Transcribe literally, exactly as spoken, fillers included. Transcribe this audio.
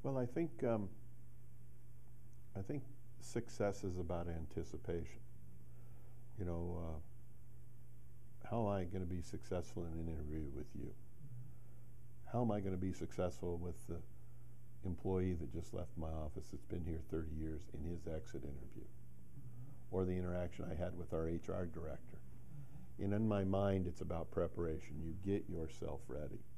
Well, I think um, I think success is about anticipation. You know, uh, how am I going to be successful in an interview with you? How am I going to be successful with the employee that just left my office that's been here thirty years in his exit interview? Or the interaction I had with our H R director. And in my mind, it's about preparation. You get yourself ready.